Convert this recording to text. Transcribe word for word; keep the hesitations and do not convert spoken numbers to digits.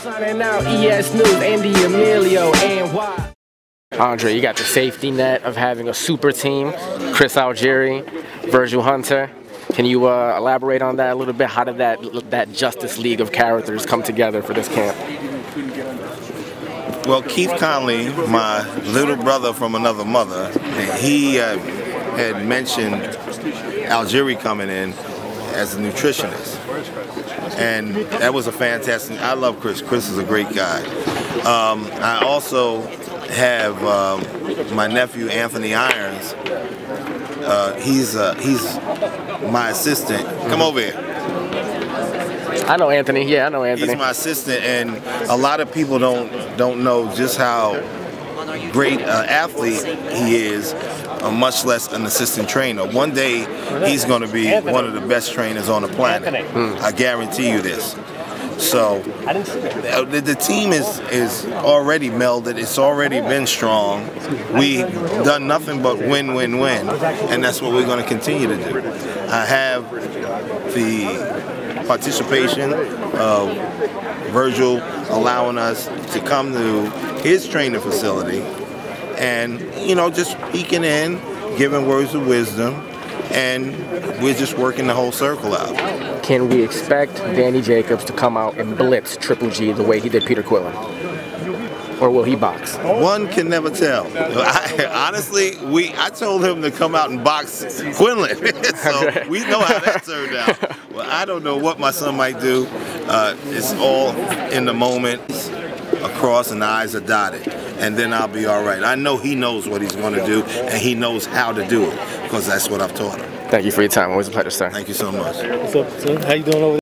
Signing out, E S News, Ande Emilio, and why? Andre, you got the safety net of having a super team. Chris Algieri, Virgil Hunter. Can you uh, elaborate on that a little bit? How did that that Justice League of characters come together for this camp? Well, Keith Conley, my little brother from another mother, he uh, had mentioned Algieri coming in as a nutritionist. And that was a fantastic, I love Chris. Chris is a great guy. Um, I also have um, my nephew, Anthony Irons. Uh, he's uh, he's my assistant. Come over here. I know Anthony. Yeah, I know Anthony. He's my assistant, and a lot of people don't don't know just how great an athlete he is, uh, much less an assistant trainer. One day, he's going to be Anthony. one of the best trainers on the planet. Mm. I guarantee you this. So the, the team is is already melded. It's already been strong. We've done nothing but win, win, win, and that's what we're going to continue to do. I have the participation of Virgil allowing us to come to his training facility and, you know, just peeking in, giving words of wisdom, and we're just working the whole circle out. Can we expect Danny Jacobs to come out and blitz Triple G the way he did Peter Quillen? Or will he box? One can never tell. I, honestly, we I told him to come out and box Quinlan, so okay. We know how that turned out. Well, I don't know what my son might do. Uh, it's all in the moment. Across and the I's are dotted, and then I'll be all right. I know he knows what he's going to do, and he knows how to do it, because that's what I've taught him. Thank you for your time. Always a pleasure, sir. Thank you so much. What's up, son? How you doing over there?